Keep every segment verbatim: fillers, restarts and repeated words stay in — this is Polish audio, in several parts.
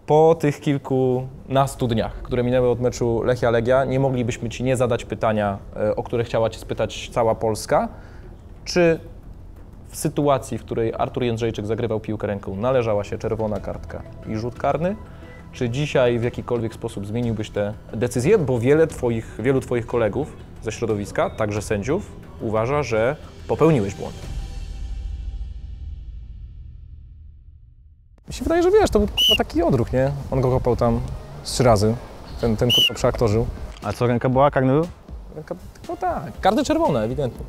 Po tych kilkunastu dniach, które minęły od meczu Lechia-Legia, nie moglibyśmy Ci nie zadać pytania, o które chciała Cię spytać cała Polska. Czy w sytuacji, w której Artur Jędrzejczyk zagrywał piłkę ręką, należała się czerwona kartka i rzut karny? Czy dzisiaj w jakikolwiek sposób zmieniłbyś tę decyzję? Bo wiele twoich, wielu Twoich kolegów ze środowiska, także sędziów, uważa, że popełniłeś błąd. Mi się wydaje, że wiesz, to był taki odruch, nie? On go kopał tam trzy razy, ten, ten kurwa przeaktorzył. A co, ręka była? Karny był? Ręka, no tak, karty czerwone, ewidentnie.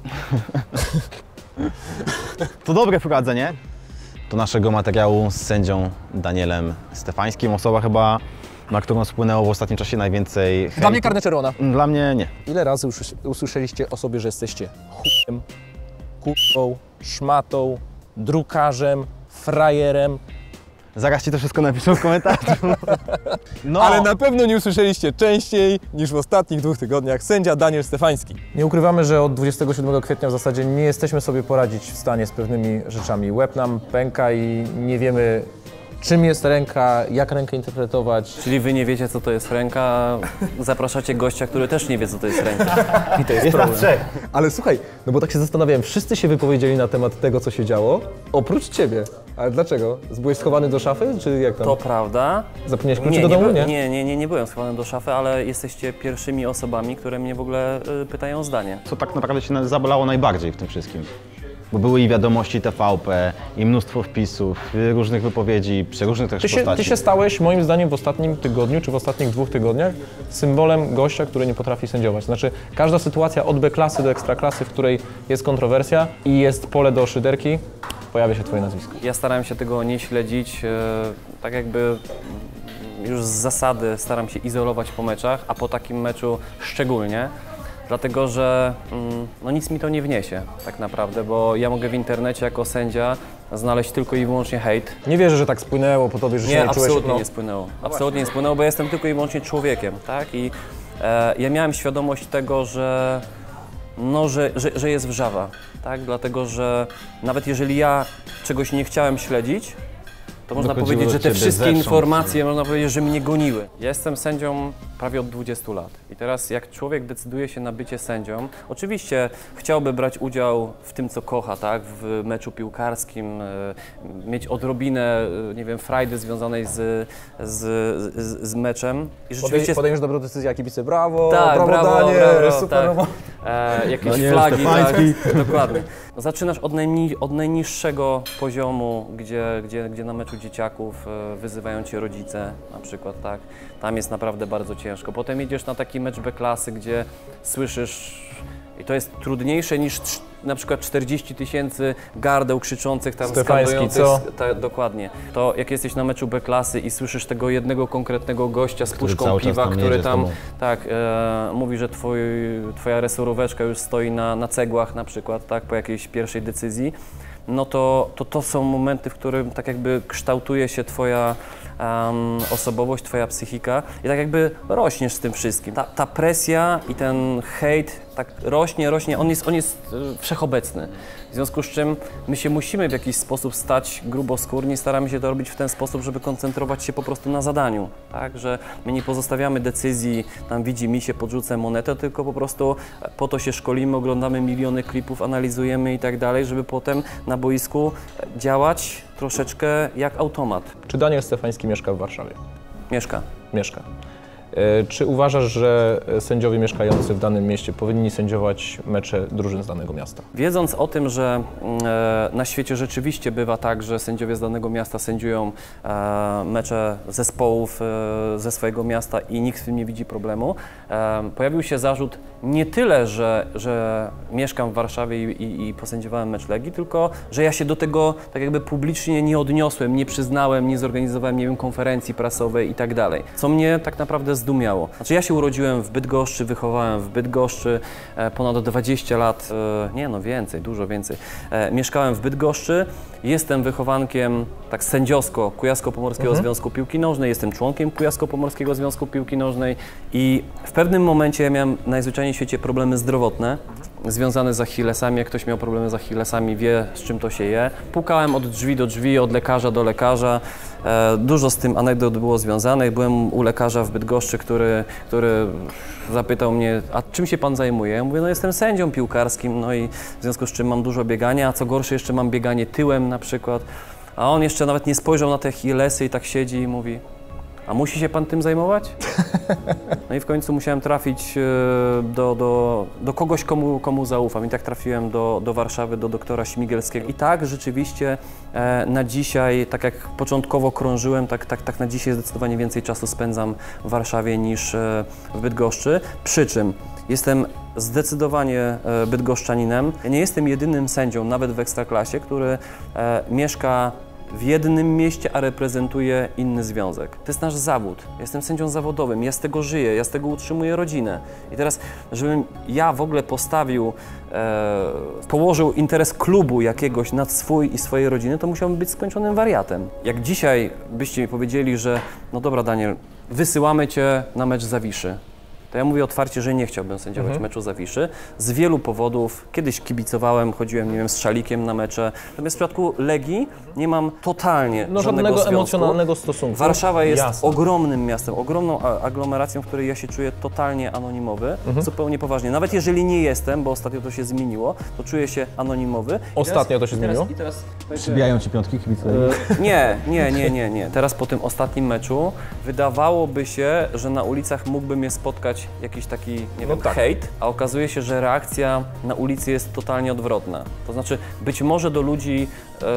To dobre wprowadzenie do naszego materiału z sędzią Danielem Stefańskim. Osoba chyba, na którą spłynęło w ostatnim czasie najwięcej hejtu. Dla mnie karne czerwona. Dla mnie nie. Ile razy usłyszeliście o sobie, że jesteście chujem, kurwą, szmatą, drukarzem, frajerem? Zaraz Ci to wszystko napiszę w komentarzu. No. Ale na pewno nie usłyszeliście częściej niż w ostatnich dwóch tygodniach sędzia Daniel Stefański. Nie ukrywamy, że od dwudziestego siódmego kwietnia w zasadzie nie jesteśmy sobie poradzić w stanie z pewnymi rzeczami. Łeb nam pęka i nie wiemy, czym jest ręka, jak rękę interpretować. Czyli Wy nie wiecie, co to jest ręka, zapraszacie gościa, który też nie wie, co to jest ręka. I to jest, jest problem. Ale słuchaj, no bo tak się zastanawiałem, wszyscy się wypowiedzieli na temat tego, co się działo, oprócz Ciebie. Ale dlaczego? Byłeś schowany do szafy, czy jak tam? To prawda. Zapomniałeś kluczy do domu, nie? Nie, nie, nie, nie byłem schowany do szafy, ale jesteście pierwszymi osobami, które mnie w ogóle y, pytają o zdanie. Co tak naprawdę się zabolało najbardziej w tym wszystkim? Bo były i wiadomości T V P, i mnóstwo wpisów, różnych wypowiedzi, przeróżnych też ty się, postaci. Ty się stałeś, moim zdaniem, w ostatnim tygodniu, czy w ostatnich dwóch tygodniach symbolem gościa, który nie potrafi sędziować. Znaczy, każda sytuacja od B-klasy do ekstraklasy, w której jest kontrowersja i jest pole do szyderki, pojawia się Twoje nazwisko. Ja starałem się tego nie śledzić, e, tak jakby już z zasady staram się izolować po meczach, a po takim meczu szczególnie. Dlatego, że mm, no nic mi to nie wniesie tak naprawdę, bo ja mogę w internecie jako sędzia znaleźć tylko i wyłącznie hejt. Nie wierzę, że tak spłynęło po tobie, że nie, się nie absolutnie czułeś, no. nie spłynęło. Absolutnie nie spłynęło, bo ja jestem tylko i wyłącznie człowiekiem, tak? I e, ja miałem świadomość tego, że, no, że, że, że jest wrzawa, tak? Dlatego, że nawet jeżeli ja czegoś nie chciałem śledzić, to można Dochodziło powiedzieć, że te wszystkie zewsząd. informacje, można powiedzieć, że mnie goniły. Ja jestem sędzią prawie od dwudziestu lat i teraz jak człowiek decyduje się na bycie sędzią, oczywiście chciałby brać udział w tym, co kocha, tak, w meczu piłkarskim, mieć odrobinę, nie wiem, frajdy związanej z, z, z, z meczem. I rzeczywiście podejmiesz dobrą decyzję, jak kibice, brawo, tak, brawo, brawo, Daniel, brawo, super, tak. e, jakieś Daniel flagi, tak, Stefański. dokładnie. Zaczynasz od, najni od najniższego poziomu, gdzie, gdzie, gdzie na meczu dzieciaków wyzywają cię rodzice, na przykład, tak. Tam jest naprawdę bardzo ciężko. Potem idziesz na taki mecz B-klasy, gdzie słyszysz, i to jest trudniejsze niż na przykład czterdzieści tysięcy gardeł krzyczących tam, Stefański, co? Ta, dokładnie. To jak jesteś na meczu B-klasy i słyszysz tego jednego konkretnego gościa z Który puszką cały czas piwa, tam który jedzie z tam tobą. tak, e, mówi, że twój, twoja resoróweczka już stoi na, na cegłach na przykład, tak, po jakiejś pierwszej decyzji, no to, to to są momenty, w którym tak jakby kształtuje się twoja um, osobowość, twoja psychika i tak jakby rośniesz z tym wszystkim. Ta, ta presja i ten hejt tak rośnie, rośnie, on jest, on jest wszechobecny. W związku z czym my się musimy w jakiś sposób stać gruboskórni, staramy się to robić w ten sposób, żeby koncentrować się po prostu na zadaniu, tak? Że my nie pozostawiamy decyzji, tam widzi mi się, podrzucę monetę, tylko po prostu po to się szkolimy, oglądamy miliony klipów, analizujemy i tak dalej, żeby potem na boisku działać troszeczkę jak automat. Czy Daniel Stefański mieszka w Warszawie? Mieszka. Mieszka. Czy uważasz, że sędziowie mieszkający w danym mieście powinni sędziować mecze drużyn z danego miasta? Wiedząc o tym, że na świecie rzeczywiście bywa tak, że sędziowie z danego miasta sędziują mecze zespołów ze swojego miasta i nikt w tym nie widzi problemu, pojawił się zarzut nie tyle, że, że mieszkam w Warszawie i, i, i posędziowałem mecz Legii, tylko że ja się do tego tak jakby publicznie nie odniosłem, nie przyznałem, nie zorganizowałem, nie wiem, konferencji prasowej i tak dalej. Co mnie tak naprawdę zdumiało. Znaczy ja się urodziłem w Bydgoszczy, wychowałem w Bydgoszczy, e, ponad dwadzieścia lat, e, nie no więcej, dużo więcej. E, mieszkałem w Bydgoszczy, jestem wychowankiem tak sędziowsko Kujawsko-Pomorskiego mhm. Związku Piłki Nożnej, jestem członkiem Kujawsko-Pomorskiego Związku Piłki Nożnej i w pewnym momencie ja miałem najzwyczajniej w świecie problemy zdrowotne. związany z achillesami. Jak ktoś miał problemy z achillesami, wie, z czym to się je. Pukałem od drzwi do drzwi, od lekarza do lekarza. E, dużo z tym anegdot było związanych. Byłem u lekarza w Bydgoszczy, który, który zapytał mnie, a czym się pan zajmuje? Ja mówię, no jestem sędzią piłkarskim, no i w związku z czym mam dużo biegania, a co gorsze jeszcze mam bieganie tyłem na przykład. A on jeszcze nawet nie spojrzał na te achillesy i tak siedzi i mówi, a musi się pan tym zajmować? No i w końcu musiałem trafić do, do, do kogoś, komu, komu zaufam. I tak trafiłem do, do Warszawy, do doktora Śmigielskiego. I tak rzeczywiście na dzisiaj, tak jak początkowo krążyłem, tak, tak, tak na dzisiaj zdecydowanie więcej czasu spędzam w Warszawie niż w Bydgoszczy. Przy czym jestem zdecydowanie bydgoszczaninem. Ja nie jestem jedynym sędzią, nawet w Ekstraklasie, który mieszka w jednym mieście, a reprezentuje inny związek. To jest nasz zawód. Ja jestem sędzią zawodowym, ja z tego żyję, ja z tego utrzymuję rodzinę. I teraz, żebym ja w ogóle postawił, e, położył interes klubu jakiegoś nad swój i swojej rodziny, to musiałbym być skończonym wariatem. Jak dzisiaj byście mi powiedzieli, że no dobra Daniel, wysyłamy Cię na mecz Zawiszy, to ja mówię otwarcie, że nie chciałbym sędziować mhm. meczu Zawiszy z wielu powodów. Kiedyś kibicowałem, chodziłem, nie wiem, z szalikiem na mecze. Natomiast w przypadku Legii nie mam totalnie no, żadnego żadnego związku. emocjonalnego stosunku. Warszawa jest Jasne. ogromnym miastem, ogromną aglomeracją, w której ja się czuję totalnie anonimowy, mhm. zupełnie poważnie. Nawet jeżeli nie jestem, bo ostatnio to się zmieniło, to czuję się anonimowy. Ostatnio teraz, to się zmieniło? I teraz, i teraz, Przybijają ci piątki kibice? nie, nie, nie, nie, nie. Teraz po tym ostatnim meczu wydawałoby się, że na ulicach mógłby mnie spotkać jakiś taki, nie no wiem, tak. hejt, a okazuje się, że reakcja na ulicy jest totalnie odwrotna. To znaczy, być może do ludzi...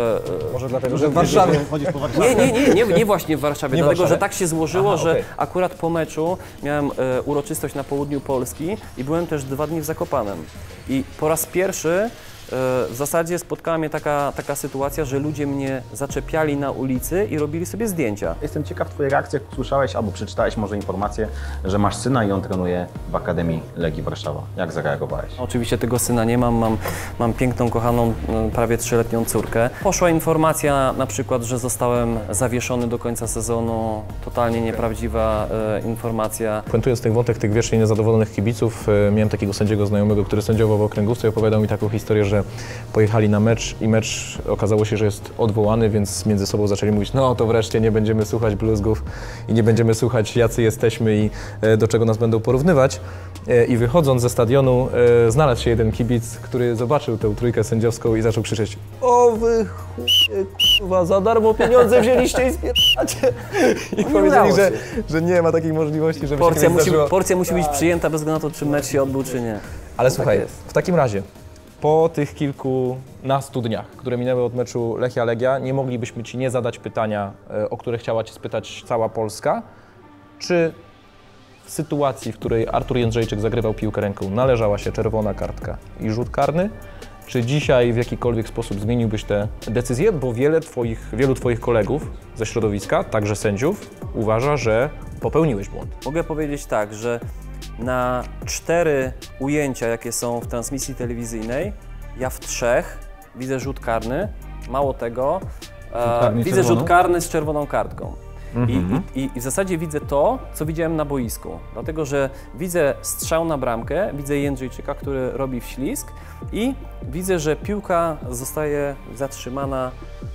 E, może dlatego, że w Warszawie chodzisz po Warszawie. Nie, nie, nie, nie, nie właśnie w Warszawie, nie dlatego, Warszawie? że tak się złożyło, Aha, że okay. akurat po meczu miałem e, uroczystość na południu Polski i byłem też dwa dni w Zakopanem. I po raz pierwszy w zasadzie spotkała mnie taka, taka sytuacja, że ludzie mnie zaczepiali na ulicy i robili sobie zdjęcia. Jestem ciekaw Twojej reakcji, jak usłyszałeś albo przeczytałeś może informację, że masz syna i on trenuje w Akademii Legii Warszawa. Jak zareagowałeś? Oczywiście tego syna nie mam, mam, mam piękną, kochaną, prawie trzyletnią córkę. Poszła informacja na przykład, że zostałem zawieszony do końca sezonu, totalnie nieprawdziwa e, informacja. Puentując ten wątek tych wiecznie niezadowolonych kibiców, e, miałem takiego sędziego znajomego, który sędziował w Okręgówce i opowiadał mi taką historię, że pojechali na mecz i mecz okazało się, że jest odwołany, więc między sobą zaczęli mówić, no to wreszcie nie będziemy słuchać bluzgów i nie będziemy słuchać, jacy jesteśmy i e, do czego nas będą porównywać. E, I wychodząc ze stadionu e, znalazł się jeden kibic, który zobaczył tę trójkę sędziowską i zaczął krzyczeć: o wy chuje, kurwa, za darmo pieniądze wzięliście i spieracie. I no powiedzieli, że, że nie ma takiej możliwości, żeby porcja się musi, zdarzyło. porcja musi być przyjęta bez względu na to, czy mecz się odbył, czy nie. Ale no słuchaj, tak w takim razie po tych kilkunastu dniach, które minęły od meczu Lechia-Legia, nie moglibyśmy Ci nie zadać pytania, o które chciała Cię spytać cała Polska. Czy w sytuacji, w której Artur Jędrzejczyk zagrywał piłkę ręką, należała się czerwona kartka i rzut karny? Czy dzisiaj w jakikolwiek sposób zmieniłbyś te decyzje? Bo wiele twoich, wielu Twoich kolegów ze środowiska, także sędziów, uważa, że popełniłeś błąd. Mogę powiedzieć tak, że na cztery ujęcia, jakie są w transmisji telewizyjnej, ja w trzech widzę rzut karny. Mało tego, e, widzę czerwoną? rzut karny z czerwoną kartką. Mm-hmm. I, i, I w zasadzie widzę to, co widziałem na boisku. Dlatego, że widzę strzał na bramkę, widzę Jędrzejczyka, który robi wślizg i widzę, że piłka zostaje zatrzymana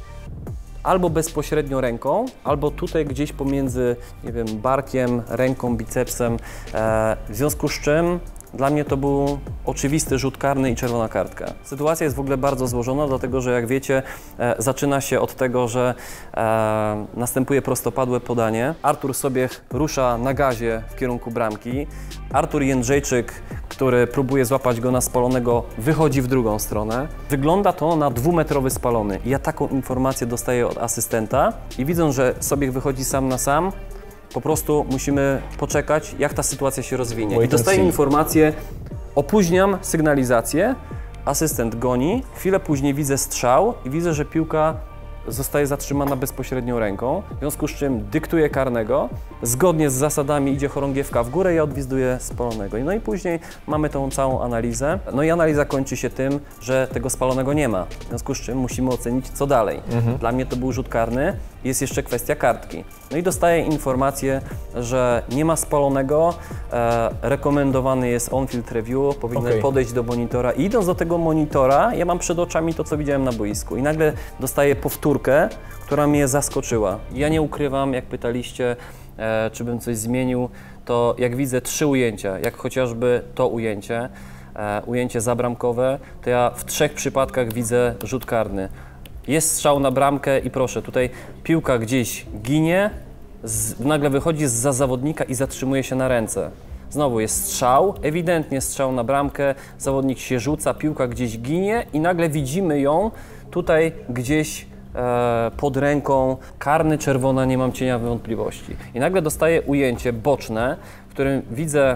albo bezpośrednio ręką, albo tutaj gdzieś pomiędzy, nie wiem, barkiem, ręką, bicepsem, e, w związku z czym dla mnie to był oczywisty rzut karny i czerwona kartka. Sytuacja jest w ogóle bardzo złożona, dlatego że jak wiecie, e, zaczyna się od tego, że e, następuje prostopadłe podanie. Artur Sobiech rusza na gazie w kierunku bramki. Artur Jędrzejczyk, który próbuje złapać go na spalonego, wychodzi w drugą stronę. Wygląda to na dwumetrowy spalony. I ja taką informację dostaję od asystenta i widząc, że Sobiech wychodzi sam na sam, po prostu musimy poczekać, jak ta sytuacja się rozwinie. I dostaję informację, opóźniam sygnalizację, asystent goni, chwilę później widzę strzał i widzę, że piłka zostaje zatrzymana bezpośrednią ręką, w związku z czym dyktuję karnego, zgodnie z zasadami idzie chorągiewka w górę i ja odwizduję spalonego. No i później mamy tą całą analizę, no i analiza kończy się tym, że tego spalonego nie ma, w związku z czym musimy ocenić, co dalej. Mhm. Dla mnie to był rzut karny, jest jeszcze kwestia kartki. No i dostaję informację, że nie ma spalonego, e, rekomendowany jest on-field review, powinien Okay. podejść do monitora i idąc do tego monitora, ja mam przed oczami to, co widziałem na boisku i nagle dostaję powtórkę, która mnie zaskoczyła. Ja nie ukrywam, jak pytaliście, e, czy bym coś zmienił, to jak widzę trzy ujęcia, jak chociażby to ujęcie, e, ujęcie zabramkowe, to ja w trzech przypadkach widzę rzut karny. Jest strzał na bramkę i proszę, tutaj piłka gdzieś ginie, z, nagle wychodzi zza zawodnika i zatrzymuje się na ręce. Znowu jest strzał, ewidentnie strzał na bramkę, zawodnik się rzuca, piłka gdzieś ginie i nagle widzimy ją tutaj gdzieś e, pod ręką, karny, czerwona, nie mam cienia wątpliwości. I nagle dostaję ujęcie boczne, w którym widzę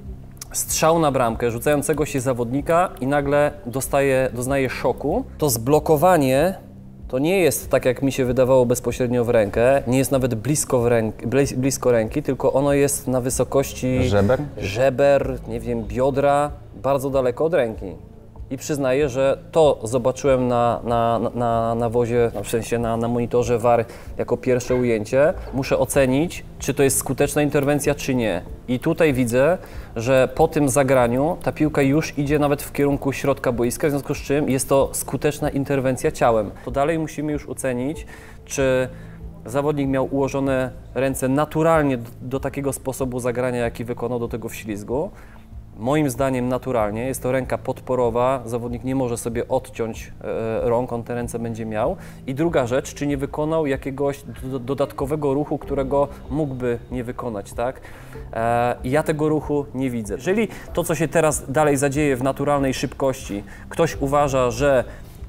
strzał na bramkę, rzucającego się zawodnika i nagle dostaje, doznaje szoku. To zblokowanie to nie jest tak, jak mi się wydawało bezpośrednio w rękę, nie jest nawet blisko, w ręk, blisko ręki, tylko ono jest na wysokości Żeber? żeber, nie wiem, biodra, bardzo daleko od ręki. I przyznaję, że to zobaczyłem na, na, na, na wozie, w sensie na, na monitorze V A R jako pierwsze ujęcie. Muszę ocenić, czy to jest skuteczna interwencja, czy nie. I tutaj widzę, że po tym zagraniu ta piłka już idzie nawet w kierunku środka boiska, w związku z czym jest to skuteczna interwencja ciałem. To dalej musimy już ocenić, czy zawodnik miał ułożone ręce naturalnie do, do takiego sposobu zagrania, jaki wykonał do tego wślizgu. Moim zdaniem naturalnie, jest to ręka podporowa, zawodnik nie może sobie odciąć e, rąk, on te ręce będzie miał. I druga rzecz, czy nie wykonał jakiegoś do, dodatkowego ruchu, którego mógłby nie wykonać, tak? E, ja tego ruchu nie widzę. Jeżeli to, co się teraz dalej zadzieje w naturalnej szybkości, ktoś uważa, że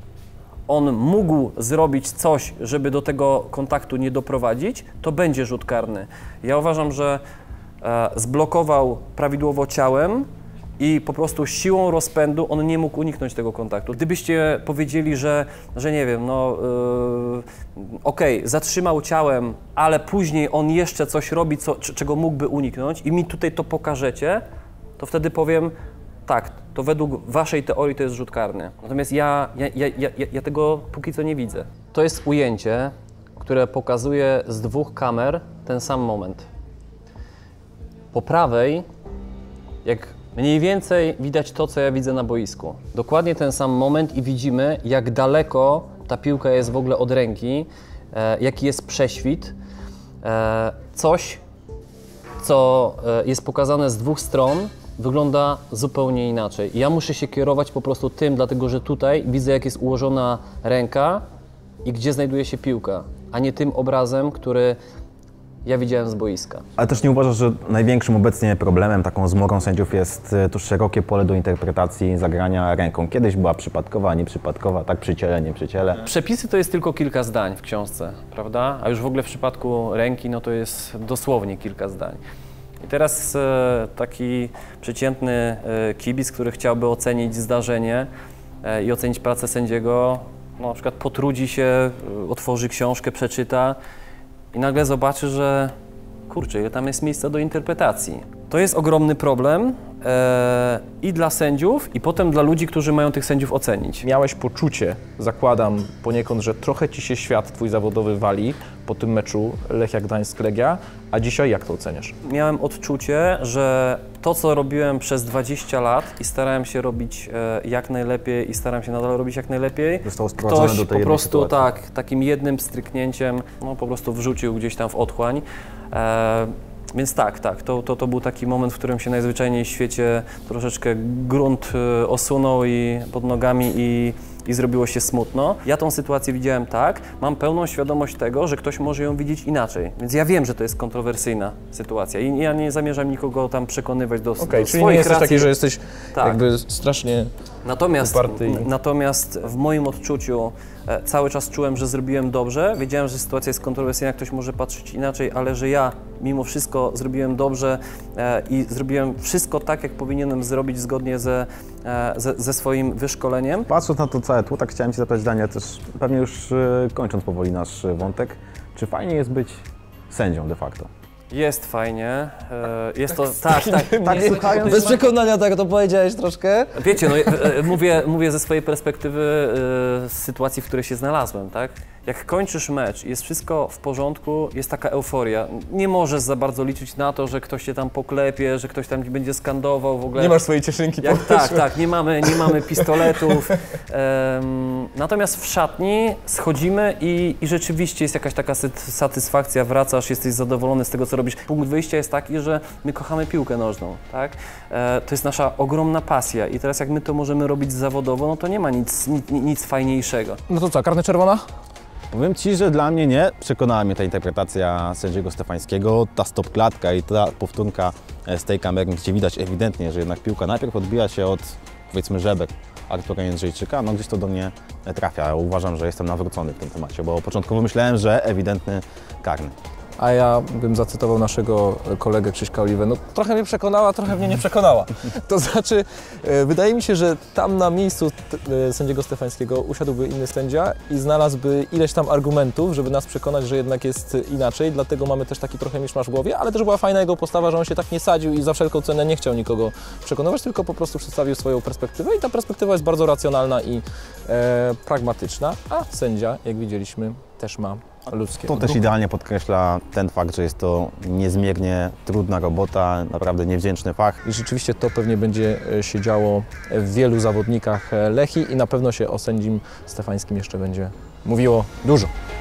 on mógł zrobić coś, żeby do tego kontaktu nie doprowadzić, to będzie rzut karny. Ja uważam, że e, zblokował prawidłowo ciałem, i po prostu siłą rozpędu on nie mógł uniknąć tego kontaktu. Gdybyście powiedzieli, że, że nie wiem, no yy, okej, okay, zatrzymał ciałem, ale później on jeszcze coś robi, co, czego mógłby uniknąć i mi tutaj to pokażecie, to wtedy powiem, tak, to według waszej teorii to jest rzut karny. Natomiast ja, ja, ja, ja, ja tego póki co nie widzę. To jest ujęcie, które pokazuje z dwóch kamer ten sam moment. Po prawej, jak mniej więcej widać to, co ja widzę na boisku. Dokładnie ten sam moment i widzimy, jak daleko ta piłka jest w ogóle od ręki, e, jaki jest prześwit. E, coś, co e, jest pokazane z dwóch stron, wygląda zupełnie inaczej. I ja muszę się kierować po prostu tym, dlatego że tutaj widzę, jak jest ułożona ręka i gdzie znajduje się piłka, a nie tym obrazem, który ja widziałem z boiska. Ale też nie uważasz, że największym obecnie problemem, taką zmorą sędziów jest to szerokie pole do interpretacji zagrania ręką? Kiedyś była przypadkowa, nieprzypadkowa, tak przy ciele, nie przy ciele. Przepisy to jest tylko kilka zdań w książce, prawda? A już w ogóle w przypadku ręki, no to jest dosłownie kilka zdań. I teraz e, taki przeciętny e, kibic, który chciałby ocenić zdarzenie e, i ocenić pracę sędziego, no, na przykład potrudzi się, e, otworzy książkę, przeczyta, i nagle zobaczy, że kurczę, ile tam jest miejsca do interpretacji. To jest ogromny problem e, i dla sędziów, i potem dla ludzi, którzy mają tych sędziów ocenić. Miałeś poczucie, zakładam poniekąd, że trochę ci się świat twój zawodowy wali po tym meczu Lechia Gdańsk-Legia, a dzisiaj jak to oceniasz? Miałem odczucie, że to, co robiłem przez dwadzieścia lat i starałem się robić e, jak najlepiej i staram się nadal robić jak najlepiej, Zostało sprowadzone ktoś do tej po prostu sytuacji. tak, takim jednym stryknięciem, no, po prostu wrzucił gdzieś tam w otchłań. E, Więc tak, tak, to, to, to był taki moment, w którym się najzwyczajniej w świecie troszeczkę grunt y, osunął i pod nogami i, i zrobiło się smutno. Ja tą sytuację widziałem tak, mam pełną świadomość tego, że ktoś może ją widzieć inaczej. Więc ja wiem, że to jest kontrowersyjna sytuacja i ja nie zamierzam nikogo tam przekonywać do, Okej, do czyli swoich nie jesteś racji. taki, że jesteś Tak. jakby strasznie Natomiast, uparty i... natomiast w moim odczuciu e, cały czas czułem, że zrobiłem dobrze. Wiedziałem, że sytuacja jest kontrowersyjna, ktoś może patrzeć inaczej, ale że ja mimo wszystko zrobiłem dobrze e, i zrobiłem wszystko tak, jak powinienem zrobić zgodnie ze, e, ze, ze swoim wyszkoleniem. Patrząc na to całe tło, tak chciałem Cię zapytać, Daniel, też pewnie już e, kończąc powoli nasz wątek, czy fajnie jest być sędzią de facto? Jest fajnie, e, jest to, tak, tak, Tak, słuchając... Bez przekonania tak to powiedziałeś troszkę. wiecie, no, e, e, mówię, mówię ze swojej perspektywy e, z sytuacji, w której się znalazłem, tak? Jak kończysz mecz, jest wszystko w porządku, jest taka euforia. Nie możesz za bardzo liczyć na to, że ktoś cię tam poklepie, że ktoś tam ci będzie skandował w ogóle. Nie masz swojej cieszynki. Jak, tak, tak, nie mamy, nie mamy pistoletów. Um, natomiast w szatni schodzimy i, i rzeczywiście jest jakaś taka satysfakcja, wracasz, jesteś zadowolony z tego, co robisz. Punkt wyjścia jest taki, że my kochamy piłkę nożną, tak? E, to jest nasza ogromna pasja i teraz jak my to możemy robić zawodowo, no to nie ma nic, nic, nic fajniejszego. No to co, karny czerwona? Powiem Ci, że dla mnie nie przekonała mnie ta interpretacja sędziego Stefańskiego, ta stopklatka i ta powtórka z tej kamery, gdzie widać ewidentnie, że jednak piłka najpierw odbija się od, powiedzmy, żeber Artura Jędrzejczyka, no gdzieś to do mnie trafia. Ja uważam, że jestem nawrócony w tym temacie, bo początkowo myślałem, że ewidentny karny. A ja bym zacytował naszego kolegę Krzyśka Oliwę. No trochę mnie przekonała, trochę mnie nie przekonała. To znaczy, e, wydaje mi się, że tam na miejscu e, sędziego Stefańskiego usiadłby inny sędzia i znalazłby ileś tam argumentów, żeby nas przekonać, że jednak jest inaczej. Dlatego mamy też taki trochę miszmasz w głowie, ale też była fajna jego postawa, że on się tak nie sadził i za wszelką cenę nie chciał nikogo przekonywać, tylko po prostu przedstawił swoją perspektywę i ta perspektywa jest bardzo racjonalna i e, pragmatyczna, a sędzia, jak widzieliśmy, też ma ludzkie. To też idealnie podkreśla ten fakt, że jest to niezmiernie trudna robota, naprawdę niewdzięczny fach. I rzeczywiście to pewnie będzie się działo w wielu zawodnikach Lechii i na pewno się o sędzim Stefańskim jeszcze będzie mówiło dużo.